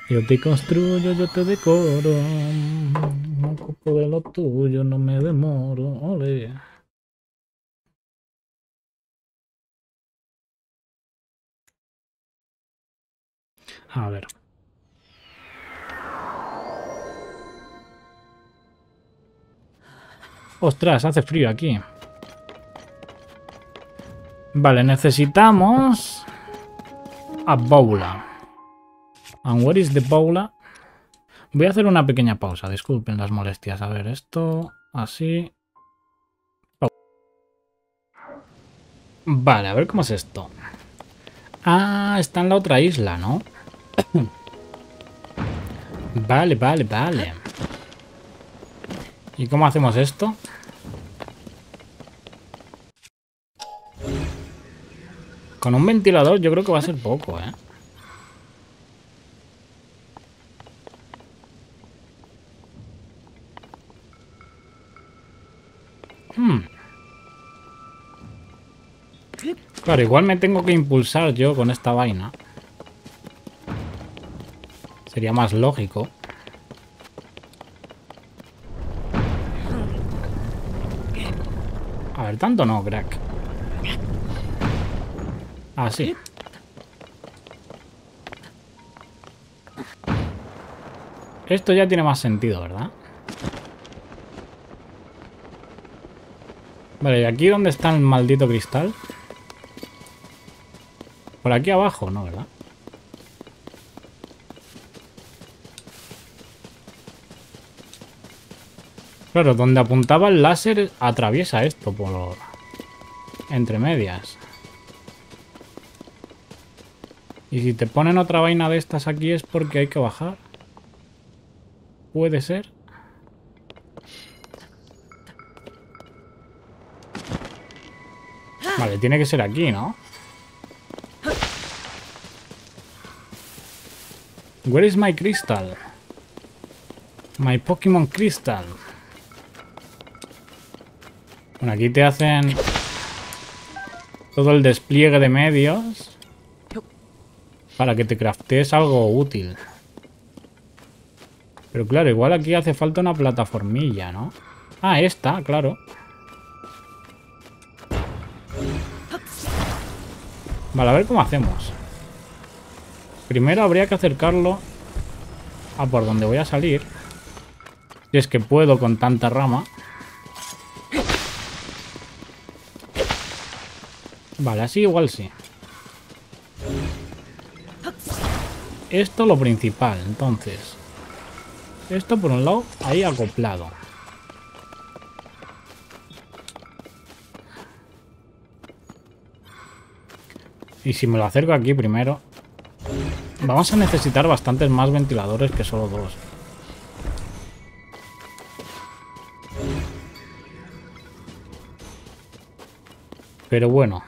Yo te construyo, yo te decoro. No ocupo de lo tuyo, no me demoro. Ole. A ver. Ostras, hace frío aquí. Vale, necesitamos a Boula. And where is the Boula? Voy a hacer una pequeña pausa, disculpen las molestias. A ver, esto así. Vale, a ver cómo es esto. Ah, está en la otra isla, ¿no? Vale, vale, vale. ¿Y cómo hacemos esto? Con un ventilador yo creo que va a ser poco, ¿eh? Claro, igual me tengo que impulsar yo con esta vaina. Sería más lógico. A ver, tanto no, crack. Así. Esto ya tiene más sentido, ¿verdad? Vale, ¿y aquí dónde está el maldito cristal? Por aquí abajo, ¿no? ¿Verdad? Claro, donde apuntaba el láser atraviesa esto por entre medias. Y si te ponen otra vaina de estas aquí es porque hay que bajar. Puede ser. Vale, tiene que ser aquí, ¿no? Where is my crystal? My Pokémon Crystal. Bueno, aquí te hacen todo el despliegue de medios para que te craftees algo útil. Pero claro, igual aquí hace falta una plataformilla, ¿no? Ah, esta, claro. Vale, a ver cómo hacemos. Primero habría que acercarlo a por donde voy a salir. Si es que puedo con tanta rama. Vale, así igual sí. Esto lo principal, entonces. Esto por un lado, ahí acoplado. Y si me lo acerco aquí primero... Vamos a necesitar bastantes más ventiladores que solo dos. Pero bueno.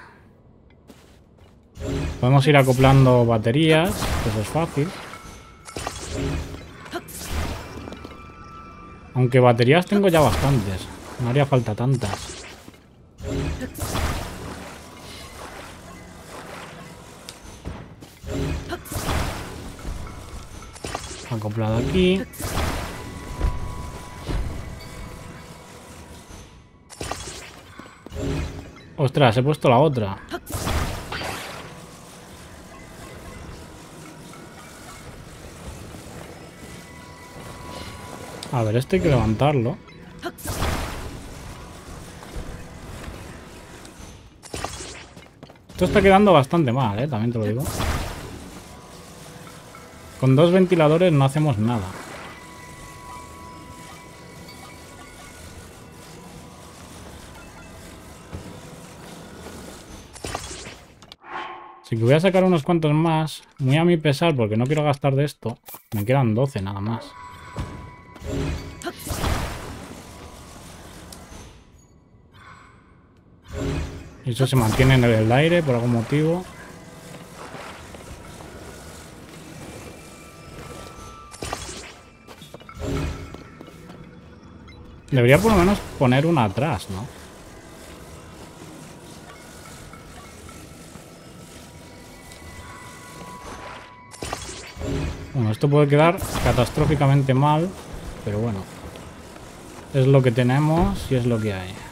Podemos ir acoplando baterías, que eso es fácil. Aunque baterías tengo ya bastantes. No haría falta tantas. Acoplado aquí. Ostras, he puesto la otra. A ver, esto hay que levantarlo. Esto está quedando bastante mal, también te lo digo. Con dos ventiladores no hacemos nada. Así que voy a sacar unos cuantos más, muy a mi pesar, porque no quiero gastar de esto. Me quedan 12 nada más. Y eso se mantiene en el aire por algún motivo. Debería por lo menos poner una atrás, ¿no? Bueno, esto puede quedar catastróficamente mal, pero bueno. Es lo que tenemos y es lo que hay.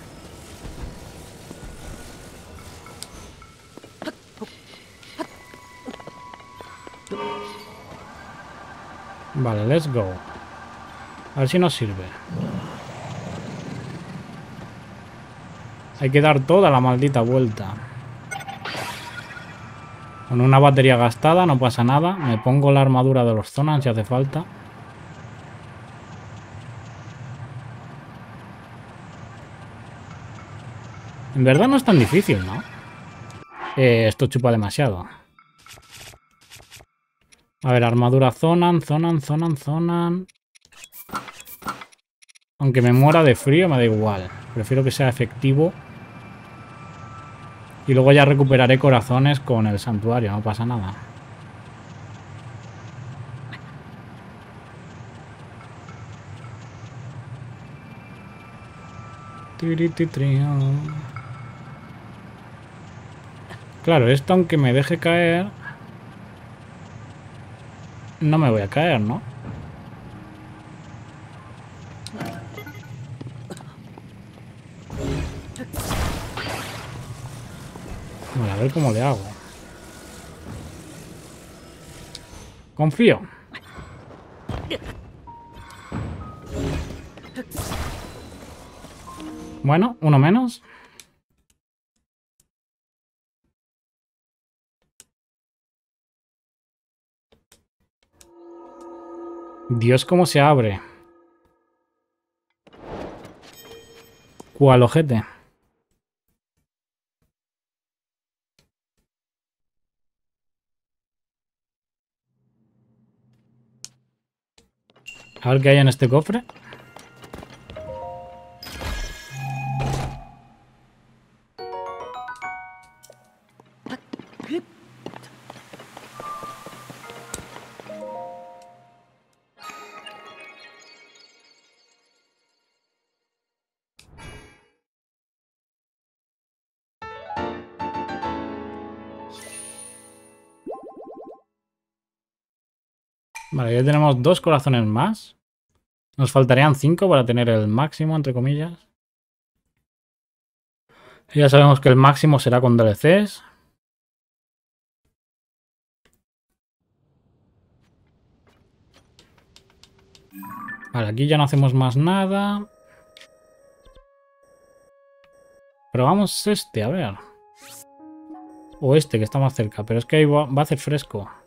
Vale, let's go. A ver si nos sirve. Hay que dar toda la maldita vuelta. Con una batería gastada no pasa nada. Me pongo la armadura de los Zonan si hace falta. En verdad no es tan difícil, ¿no? Esto chupa demasiado. A ver, armadura Zonan. Aunque me muera de frío me da igual. Prefiero que sea efectivo. Y luego ya recuperaré corazones con el santuario, no pasa nada. Claro, esto aunque me deje caer... No me voy a caer, ¿no? Vale, a ver cómo le hago. Confío. Bueno, uno menos. Dios, cómo se abre. ¿Cuál ojete? A ver qué hay en este cofre. Vale, ya tenemos 2 corazones más. Nos faltarían 5 para tener el máximo, entre comillas. Ya sabemos que el máximo será con DLCs. Vale, aquí ya no hacemos más nada. Probamos este, a ver. O este, que está más cerca. Pero es que ahí va a hacer fresco.